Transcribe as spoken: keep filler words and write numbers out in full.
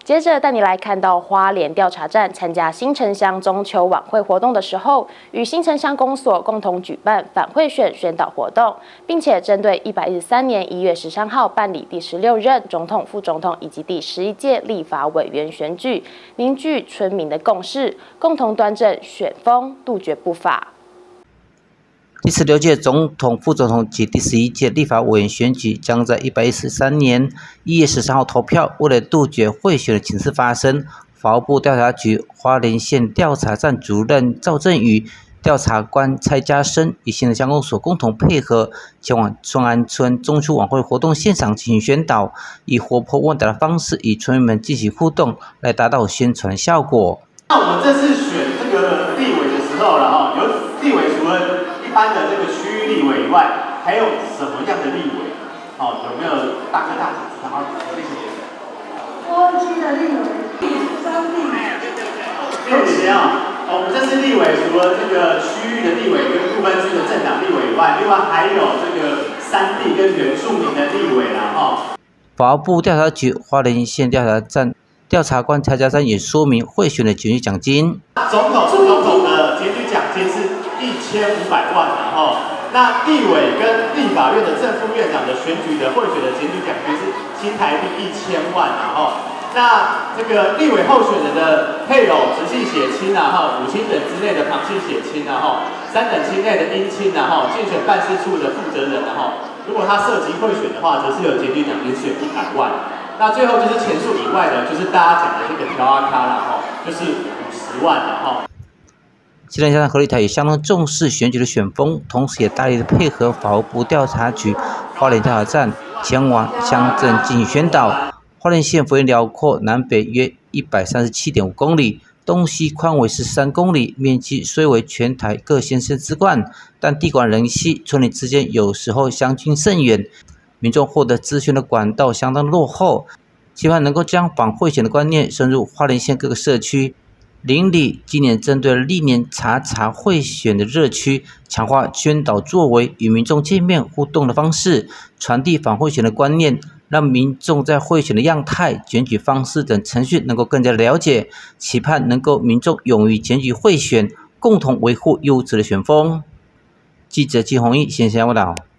接着带你来看到花莲调查站参加新城乡中秋晚会活动的时候，与新城乡公所共同举办反贿选宣导活动，并且针对一百一十三年一月十三号办理第十六任总统、副总统以及第十一届立法委员选举，凝聚村民的共识，共同端正选风，杜绝不法。 第十六届总统、副总统及第十一届立法委员选举将在一百一十三年一月十三号投票。为了杜绝贿选的情势发生，法务部调查局花莲县调查站主任赵振宇、调查官蔡家生与新城乡公所共同配合，前往顺安村中秋晚会活动现场进行宣导，以活泼问答的方式与村民们进行互动，来达到宣传效果。 那我们这次选这个立委的时候了哈，有立委除了一般的这个区域立委以外，还有什么样的立委？哦，有没有大哥大姐知道？谢谢。 多区的立委，三立。 六姐啊，我们这次立委除了这个区域的立委跟不分区的政党立委以外，另外还有这个山地跟原住民的立委啦哈。 法务部调查局花莲县调查站调查官蔡家山也说明贿选的检举奖金。 总统、副总统的检举奖金是一千五百万，然后那立委跟立法院的正副院长的选举的贿选的检举奖金是新台币一千万，然后那这个立委候选人的配偶、直系血亲啊，哈，母亲等之内的旁系血亲啊，哈，三等亲内的姻亲啊，哈，竞选办事处的负责人啊，哈，如果他涉及贿选的话，则是有检举奖金是有一百万。那最后就是前述以外的，就是大家讲的这个调阿卡啦，哈，就是五十万了哈。 新城乡合力台也相当重视选举的选风，同时也大力的配合法务部调查局花莲调查站前往乡镇进行宣导。花莲县幅员辽阔，南北约一百三十七点五公里，东西宽为十三公里，面积虽为全台各县市之冠，但地广人稀，村里之间有时候相距甚远，民众获得资讯的管道相当落后。期盼能够将反贿选的观念深入花莲县各个社区。邻里今年针对历年查查贿选的热区，强化宣导作为，与民众见面互动的方式，传递反贿选的观念，让民众在贿选的样态、检举方式等程序能够更加了解，期盼能够民众勇于检举贿选，共同维护优质的选风。记者季宏毅，新闻报道。